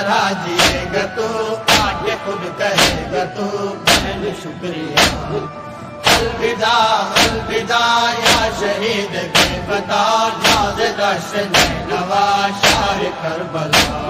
मरा जिएगा तू, आके खुद कहेगा तू बहन शुक्रिया। अलविदा अलविदा या शहीद के बता, नाज़ दश्त नवा शार करबला।